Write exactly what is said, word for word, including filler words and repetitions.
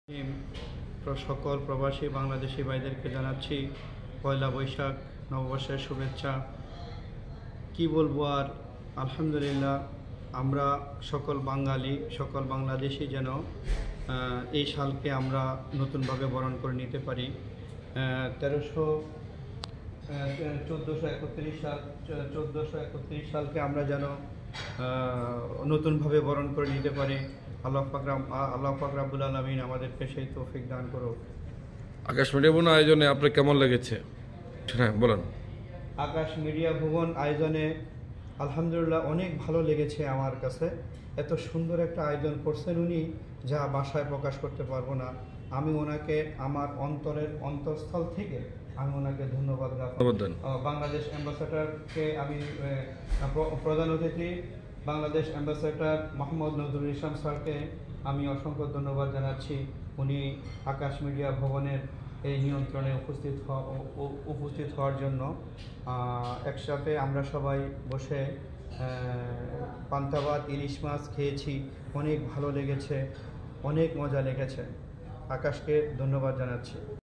সকল প্রবাসী বাংলাদেশি ভাইদেরকে জানাচ্ছি পয়লা বৈশাখ নববর্ষের শুভেচ্ছা। কি বলবো আর, আলহামদুলিল্লাহ আমরা সকল বাঙালি সকল বাংলাদেশি যেন এই সালকে আমরা নতুনভাবে বরণ করে নিতে পারি। তেরোশো চোদ্দোশো একত্রিশ সাল চোদ্দোশো একত্রিশ সালকে আমরা যেন নতুনভাবে বরণ করে নিতে পারি। আল্লাহ পাক আল্লাহ পাক রাব্বুল আলামিন আমাদেরকে সেই তৌফিক দান করুক। আকাশ মিডিয়া ভুবন আয়োজনে আপনার কেমন লেগেছে? হ্যাঁ বলেন। আকাশ মিডিয়া ভুবন আয়োজনে আলহামদুলিল্লাহ অনেক ভালো লেগেছে আমার কাছে। এত সুন্দর একটা আয়োজন করছেন উনি, যা ভাষায় প্রকাশ করতে পারবো না। আমি ওনাকে আমার অন্তরের অন্তঃস্থল থেকে আমি ওনাকে ধন্যবাদ জ্ঞাপন। বাংলাদেশ অ্যাম্বাসেডরকে আমি প্রধান অতিথি বাংলাদেশ অ্যাম্বাসেডর মোহাম্মদ নজরুল ইসলাম স্যারকে আমি অসংখ্য ধন্যবাদ জানাচ্ছি। উনি আকাশ মিডিয়া ভবনের এই নিয়ন্ত্রণে উপস্থিত উপস্থিত হওয়ার জন্য। একসাথে আমরা সবাই বসে পান্তা ভাত ইলিশ মাছ খেয়েছি, অনেক ভালো লেগেছে, অনেক মজা লেগেছে। আকাশকে ধন্যবাদ জানাচ্ছি।